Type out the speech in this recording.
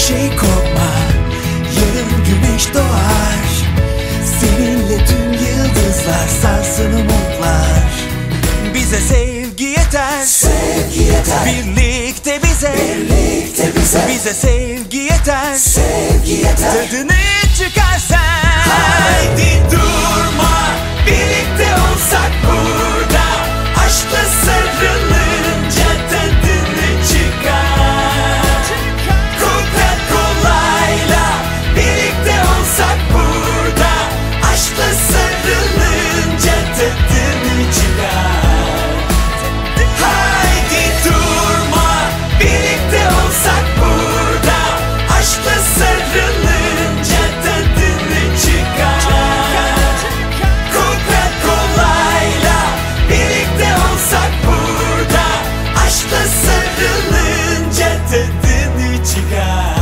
şey korkma, yarın güneş doğar. Seninle tüm yıldızlar sarsın umutlar. Bize sevgi yeter, sevgi yeter. Birlikte bize, Birlikte bize. Bize sevgi yeter, Sevgi yeter. Tadını çıkarsan. Haydi durma, birlikte olsak burada. Aşkla sarılınca tadını çıkar. Coca-Cola'yla birlikte olsak burada. Aşkla sarılınca tadını çıkar. Haydi durma, birlikte olsak burada. Aşkla sarılınca tadını çıkar. Coca-Cola'yla birlikte olsak burada. Aşkla sarılınca tadını çıkar.